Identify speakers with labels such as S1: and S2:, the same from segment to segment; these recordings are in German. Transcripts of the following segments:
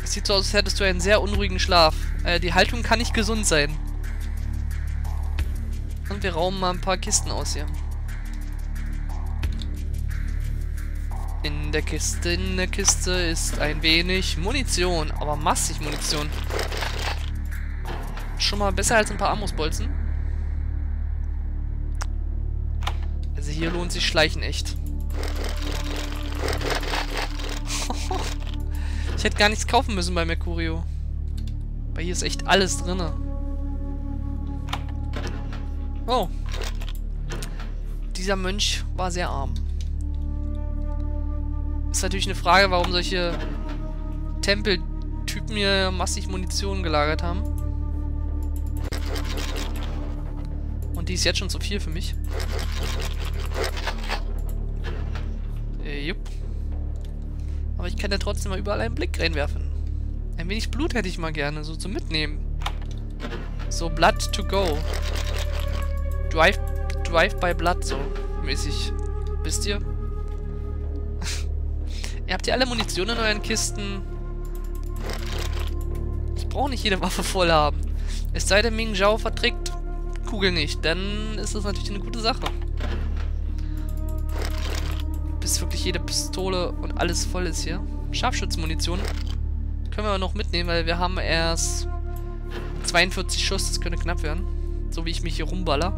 S1: Es sieht so aus, als hättest du einen sehr unruhigen Schlaf. Die Haltung kann nicht gesund sein. Und wir rauben mal ein paar Kisten aus hier. In der Kiste ist ein wenig Munition. Aber massig Munition. Schon mal besser als ein paar Ammusbolzen. Also hier lohnt sich Schleichen echt. Ich hätte gar nichts kaufen müssen bei Mercurio. Weil hier ist echt alles drin. Oh. Dieser Mönch war sehr arm. Ist natürlich eine Frage, warum solche Tempeltypen hier massig Munition gelagert haben. Und die ist jetzt schon zu viel für mich. Jupp. Aber ich kann ja trotzdem mal überall einen Blick reinwerfen. Ein wenig Blut hätte ich mal gerne, so zum Mitnehmen. So, Blood to go. Drive by Blood, so mäßig. Wisst ihr? Ihr habt ja alle Munition in euren Kisten. Ich brauche nicht jede Waffe voll haben. Es sei denn, Ming Zhao verträgt Kugeln nicht. Dann ist das natürlich eine gute Sache. Bis wirklich jede Pistole und alles voll ist hier. Scharfschützenmunition können wir aber noch mitnehmen, weil wir haben erst 42 Schuss. Das könnte knapp werden. So wie ich mich hier rumballer.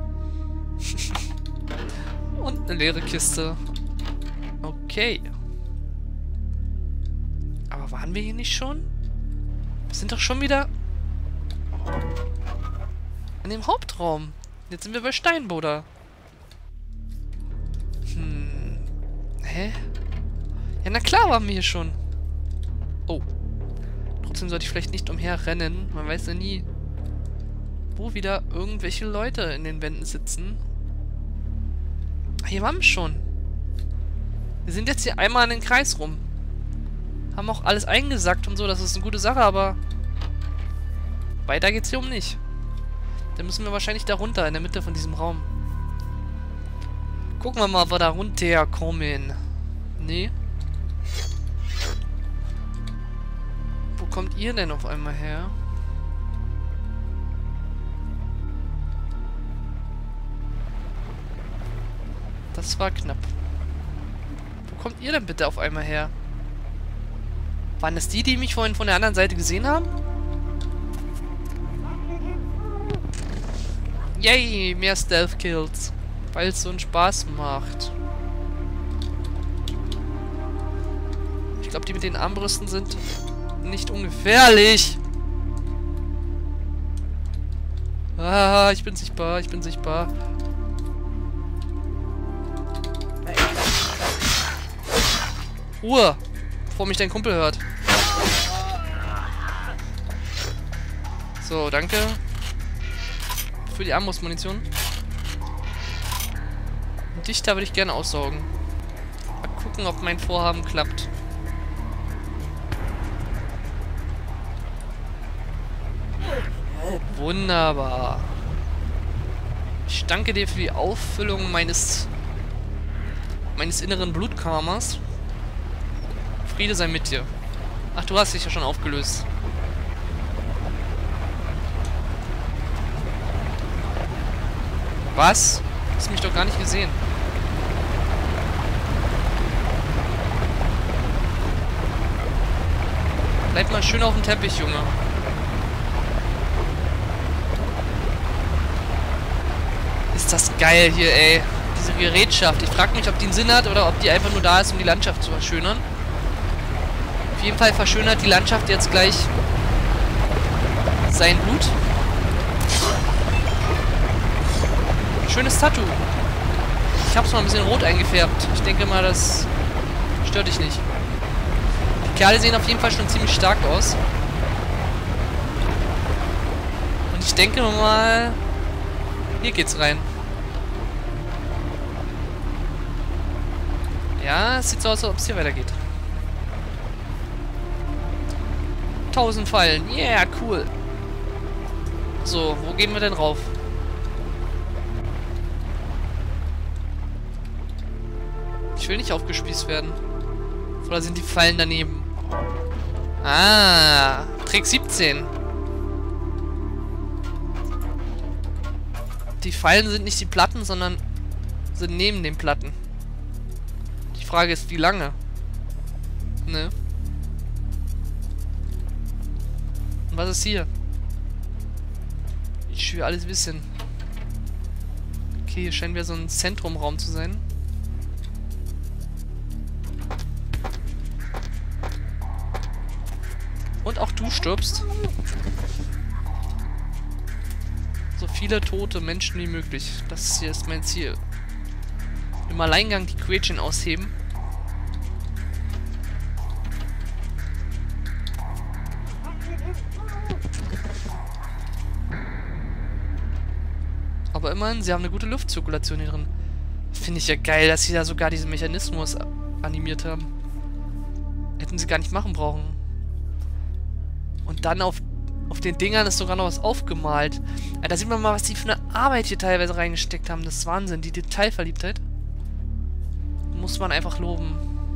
S1: Und eine leere Kiste. Okay. Aber waren wir hier nicht schon? Wir sind doch schon wieder in dem Hauptraum. Jetzt sind wir bei Steinboder. Hä? Ja, na klar waren wir hier schon. Oh. Trotzdem sollte ich vielleicht nicht umherrennen. Man weiß ja nie, wo wieder irgendwelche Leute in den Wänden sitzen. Ah, hier waren wir schon. Wir sind jetzt hier einmal in den Kreis rum. Haben auch alles eingesackt und so. Das ist eine gute Sache, aber weiter geht's hier um nicht. Dann müssen wir wahrscheinlich da runter, in der Mitte von diesem Raum. Gucken wir mal, ob wir da runterkommen. Nee. Wo kommt ihr denn auf einmal her? Das war knapp. Wo kommt ihr denn bitte auf einmal her? Waren das die mich vorhin von der anderen Seite gesehen haben? Yay, mehr Stealth-Kills. Weil es so einen Spaß macht. Ich glaube, die mit den Armbrüsten sind nicht ungefährlich. Ah, ich bin sichtbar, ich bin sichtbar. Ruhe, bevor mich dein Kumpel hört. So, danke. Für die Armbrustmunition. Dichter würde ich gerne aussaugen. Mal gucken, ob mein Vorhaben klappt. Wunderbar. Ich danke dir für die Auffüllung meines inneren Blutkarmas. Friede sei mit dir. Ach, du hast dich ja schon aufgelöst. Was? Du hast mich doch gar nicht gesehen. Bleib mal schön auf dem Teppich, Junge. Ist das geil hier, ey. Diese Gerätschaft. Ich frage mich, ob die einen Sinn hat oder ob die einfach nur da ist, um die Landschaft zu verschönern. Auf jeden Fall verschönert die Landschaft jetzt gleich sein Blut. Schönes Tattoo. Ich hab's mal ein bisschen rot eingefärbt. Ich denke mal, das stört dich nicht. Die Kerle sehen auf jeden Fall schon ziemlich stark aus. Und ich denke mal, hier geht's rein. Ja, es sieht so aus, als ob es hier weitergeht. 1000 Fallen. Yeah, cool. So, wo gehen wir denn rauf? Ich will nicht aufgespießt werden. Oder sind die Fallen daneben? Ah, Trick 17. Die Fallen sind nicht die Platten, sondern sind neben den Platten. Die Frage ist, wie lange? Ne? Und was ist hier? Ich will alles wissen. Okay, hier scheint wieder so ein Zentrumraum zu sein. Und auch du stirbst. So viele tote Menschen wie möglich. Das hier ist mein Ziel. Im Alleingang die Quätschen ausheben. Aber immerhin, sie haben eine gute Luftzirkulation hier drin. Finde ich ja geil, dass sie da sogar diesen Mechanismus animiert haben. Hätten sie gar nicht machen brauchen. Und dann auf den Dingern ist sogar noch was aufgemalt. Ja, da sieht man mal, was die für eine Arbeit hier teilweise reingesteckt haben. Das ist Wahnsinn. Die Detailverliebtheit muss man einfach loben.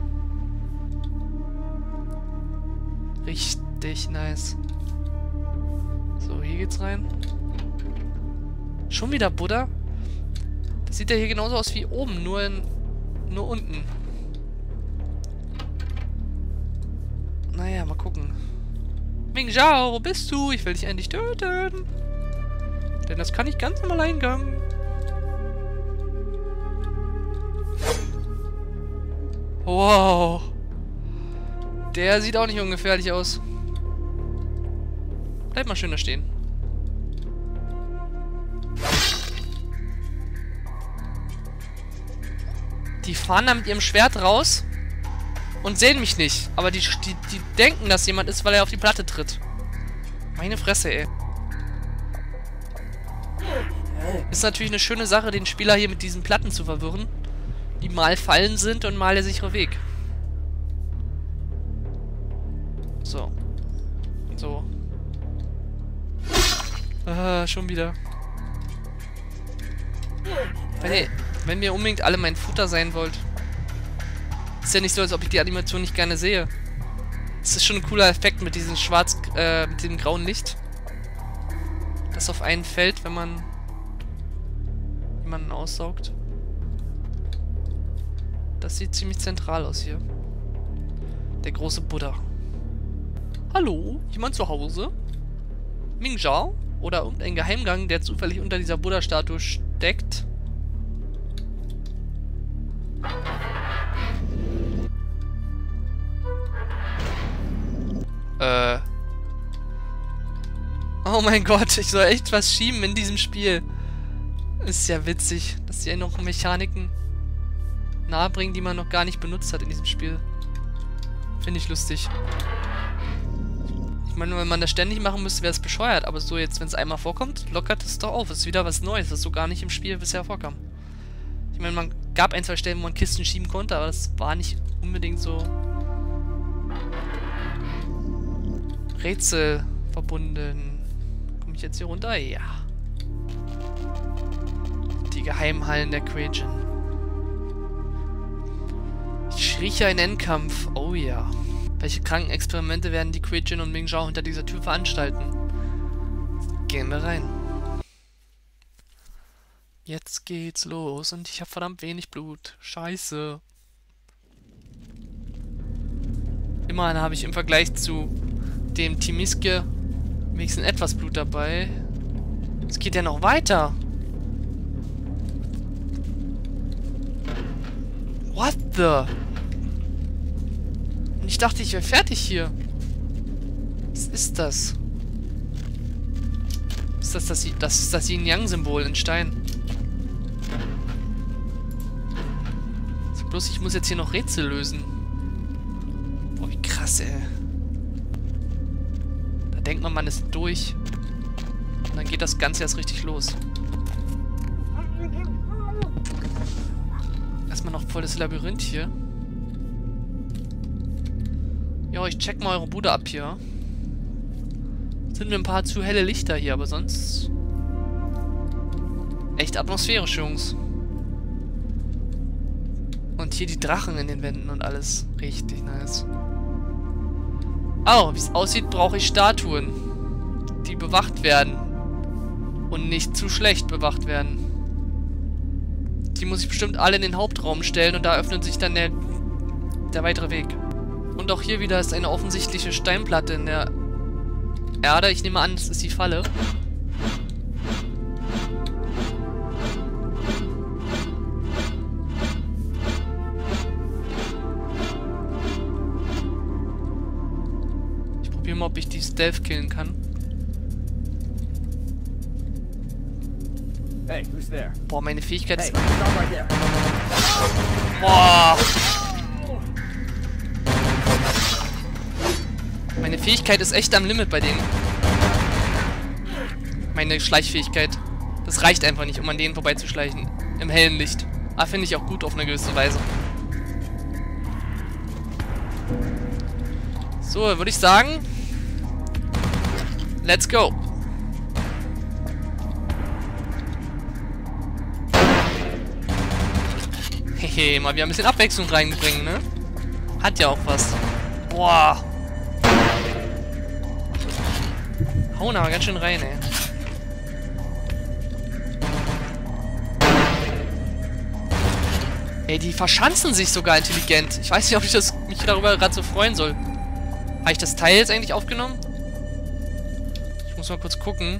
S1: Richtig nice. So, hier geht's rein. Schon wieder Buddha? Das sieht ja hier genauso aus wie oben, nur unten. Naja, mal gucken. Ming Zhao, wo bist du? Ich will dich endlich töten. Denn das kann ich ganz im Alleingang. Wow. Der sieht auch nicht ungefährlich aus. Bleib mal schön da stehen. Die fahren da mit ihrem Schwert raus und sehen mich nicht. Aber die denken, dass jemand ist, weil er auf die Platte tritt. Meine Fresse, ey. Ist natürlich eine schöne Sache, den Spieler hier mit diesen Platten zu verwirren. Die mal Fallen sind und mal der sichere Weg. So. So. Schon wieder. Wenn ihr unbedingt alle mein Futter sein wollt. Ist ja nicht so, als ob ich die Animation nicht gerne sehe. Es ist schon ein cooler Effekt mit diesem mit dem grauen Licht. Das auf einen fällt, wenn man jemanden aussaugt. Das sieht ziemlich zentral aus hier. Der große Buddha. Hallo? Jemand zu Hause? Ming Zhao? Oder irgendein Geheimgang, der zufällig unter dieser Buddha-Statue steckt? Oh mein Gott, ich soll echt was schieben in diesem Spiel. Ist ja witzig, dass sie ja noch Mechaniken nahebringen, die man noch gar nicht benutzt hat in diesem Spiel. Finde ich lustig. Ich meine, wenn man das ständig machen müsste, wäre es bescheuert. Aber so jetzt, wenn es einmal vorkommt, lockert es doch auf. Es ist wieder was Neues, was so gar nicht im Spiel bisher vorkam. Ich meine, man gab ein, zwei Stellen, wo man Kisten schieben konnte, aber das war nicht unbedingt so Rätsel verbunden. Komme ich jetzt hier runter? Ja. Die Geheimhallen der Quätschen. Ich rieche einen Endkampf. Oh ja. Welche kranken Experimente werden die Quätschen und Ming Zhao hinter dieser Tür veranstalten? Gehen wir rein. Jetzt geht's los und ich habe verdammt wenig Blut. Scheiße. Immerhin habe ich im Vergleich zu dem Timiske wenigstens etwas Blut dabei. Es geht ja noch weiter. What the? Und ich dachte, ich wäre fertig hier. Was ist das? Ist das Yin-Yang-Symbol in Stein? Bloß ich muss jetzt hier noch Rätsel lösen. Boah, wie krass, ey. Da denkt man ist durch. Und dann geht das Ganze erst richtig los. Erstmal noch voll das Labyrinth hier. Ja, ich check mal eure Bude ab hier. Sind mir ein paar zu helle Lichter hier, aber sonst echt atmosphärisch, Jungs. Und hier die Drachen in den Wänden und alles. Richtig nice. Oh, wie es aussieht, brauche ich Statuen, die bewacht werden. Und nicht zu schlecht bewacht werden. Die muss ich bestimmt alle in den Hauptraum stellen und da öffnet sich dann der weitere Weg. Und auch hier wieder ist eine offensichtliche Steinplatte in der Erde. Ich nehme an, das ist die Falle. Ich probiere mal, ob ich die Stealth killen kann.
S2: Hey, who's there?
S1: Boah, meine Fähigkeit ist...
S2: Hey, stop right there.
S1: Boah! Meine Fähigkeit ist echt am Limit bei denen. Meine Schleichfähigkeit. Das reicht einfach nicht, um an denen vorbeizuschleichen. Im hellen Licht. Aber finde ich auch gut auf eine gewisse Weise. So, würde ich sagen... Let's go! Hehe, mal wieder ein bisschen Abwechslung reinbringen, ne? Hat ja auch was. Boah. Hauen aber ganz schön rein, ey. Ey, die verschanzen sich sogar intelligent. Ich weiß nicht, ob ich mich darüber gerade so freuen soll. Habe ich das Teil jetzt eigentlich aufgenommen? Ich muss mal kurz gucken.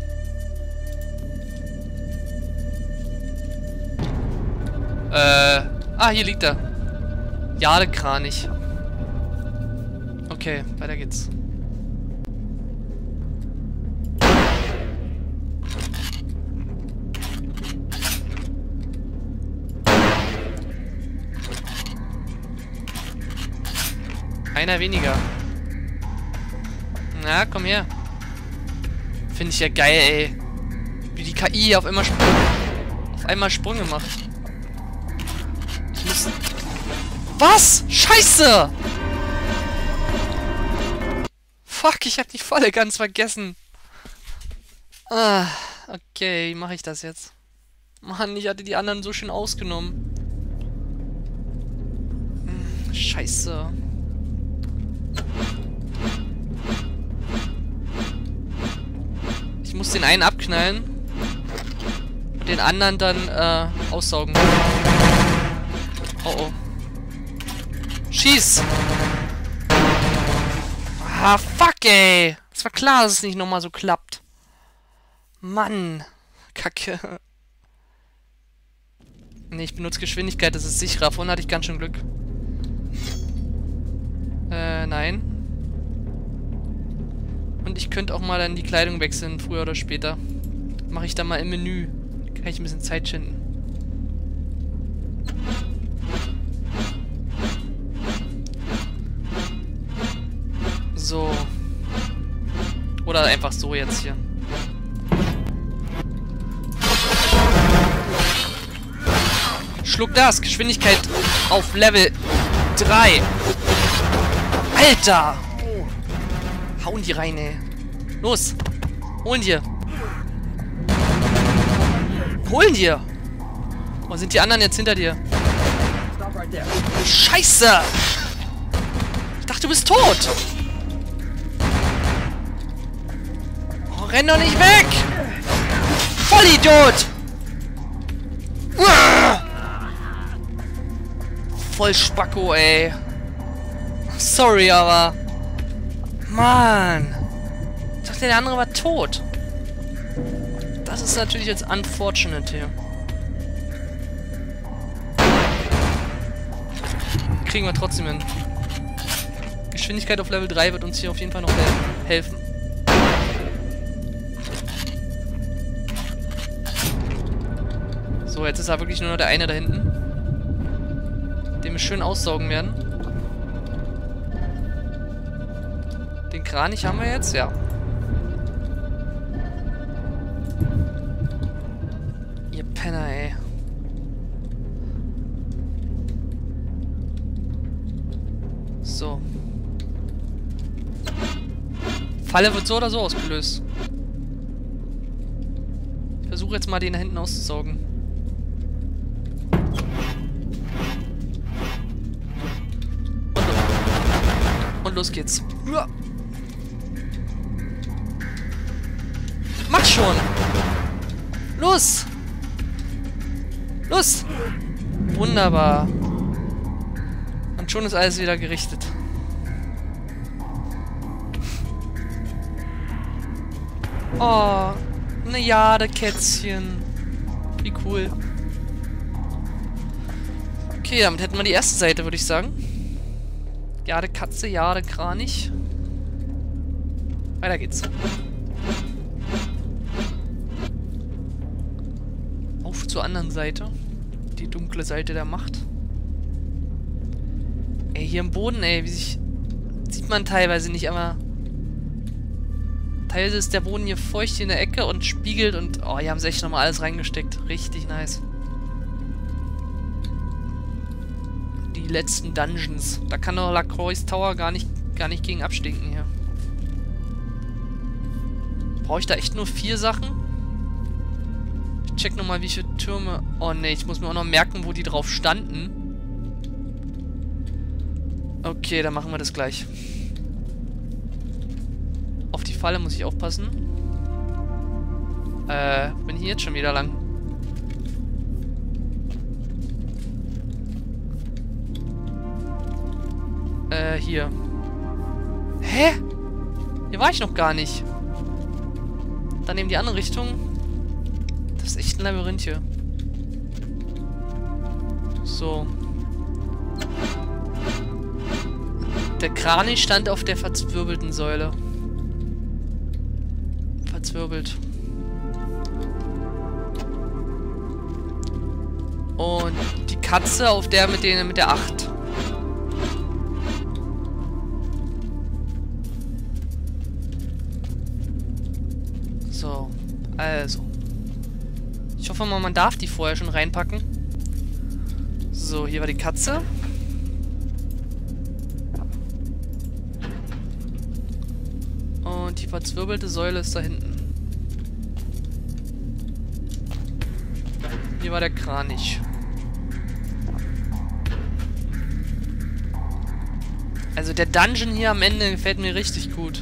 S1: Ah, hier liegt er. Jadekranich. Okay, weiter geht's. Einer weniger. Na, komm her. Finde ich ja geil, ey. Wie die KI auf einmal Sprünge macht. Ich muss... Was? Scheiße! Fuck, ich hab die Falle ganz vergessen. Ah, okay, wie mache ich das jetzt? Mann, ich hatte die anderen so schön ausgenommen. Scheiße. Ich muss den einen abknallen und den anderen dann aussaugen. Oh oh. Schieß! Ah, fuck, ey! Es war klar, dass es nicht nochmal so klappt. Mann. Kacke. Ne, ich benutze Geschwindigkeit, das ist sicherer. Vorhin hatte ich ganz schön Glück. Nein. Und ich könnte auch mal dann die Kleidung wechseln, früher oder später. Mache ich dann mal im Menü. Kann ich ein bisschen Zeit schinden. So. Oder einfach so jetzt hier. Schluck das. Geschwindigkeit auf Level 3. Alter! Hauen die rein, ey. Los! Holen dir! Holen dir! Wo sind die anderen jetzt hinter dir? Scheiße! Ich dachte, du bist tot! Oh, renn doch nicht weg! Vollidiot! Voll Spacko, ey. Sorry, aber... Mann! Ich dachte, der andere war tot. Das ist natürlich jetzt unfortunate hier. Kriegen wir trotzdem hin. Geschwindigkeit auf Level 3 wird uns hier auf jeden Fall noch helfen. So, jetzt ist da wirklich nur noch der eine da hinten. Den wir schön aussaugen werden. Den Kranich haben wir jetzt, ja. Ihr Penner, ey. So. Falle wird so oder so ausgelöst. Ich versuche jetzt mal den da hinten auszusaugen. Und los geht's. schon! Los! Los! Wunderbar. Und schon ist alles wieder gerichtet. Oh, eine Jadekätzchen. Wie cool. Okay, damit hätten wir die erste Seite, würde ich sagen. Jadekatze, Jadekranich. Weiter geht's. Auf zur anderen Seite. Die dunkle Seite der Macht. Ey, hier im Boden, ey, wie sich... Sieht man teilweise nicht, aber... Teilweise ist der Boden hier feucht in der Ecke und spiegelt und... Oh, hier haben sie echt nochmal alles reingesteckt. Richtig nice. Die letzten Dungeons. Da kann doch Lacroix Tower gar nicht gegen abstinken hier. Brauche ich da echt nur 4 Sachen? Ich check nochmal, wie viele Türme... Oh ne, ich muss mir auch noch merken, wo die drauf standen. Okay, dann machen wir das gleich. Auf die Falle muss ich aufpassen. Bin ich jetzt schon wieder lang? Hier. Hä? Hier war ich noch gar nicht. Dann in die andere Richtung. Das ist echt ein Labyrinth hier. So. Der Kranich stand auf der verzwirbelten Säule. Verzwirbelt. Und die Katze auf der mit der 8. So, also. Ich hoffe mal, man darf die vorher schon reinpacken. So, hier war die Katze. Und die verzwirbelte Säule ist da hinten. Hier war der Kranich. Also der Dungeon hier am Ende gefällt mir richtig gut.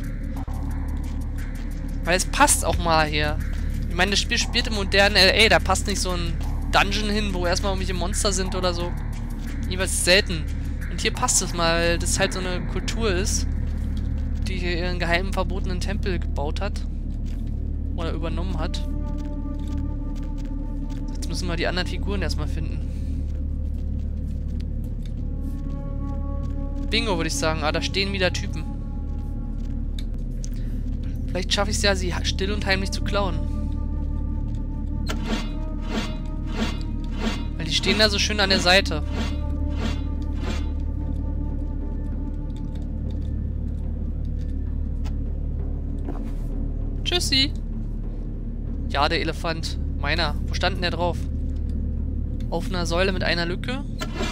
S1: Weil es passt auch mal hier. Ich meine, das Spiel spielt im modernen LA. Da passt nicht so ein Dungeon hin, wo erstmal irgendwelche Monster sind oder so. Jeweils selten. Und hier passt es mal, weil das halt so eine Kultur ist, die hier ihren geheimen, verbotenen Tempel gebaut hat. Oder übernommen hat. Jetzt müssen wir die anderen Figuren erstmal finden. Bingo, würde ich sagen. Ah, da stehen wieder Typen. Vielleicht schaffe ich es ja, sie still und heimlich zu klauen. Weil die stehen da so schön an der Seite. Tschüssi. Ja, der Elefant. Meiner. Wo stand denn der drauf? Auf einer Säule mit einer Lücke.